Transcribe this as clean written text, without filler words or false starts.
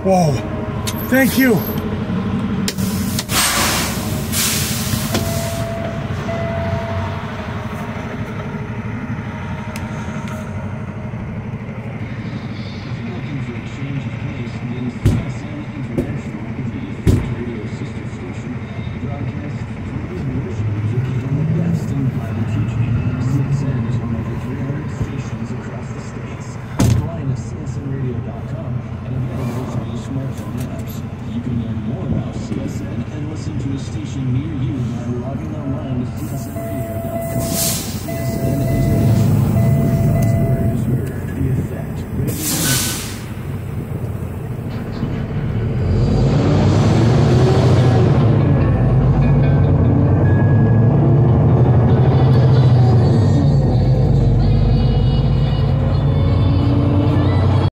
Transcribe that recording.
Whoa. Thank you. You can learn more about CSN and listen to a station near you by logging online to csnradio.com.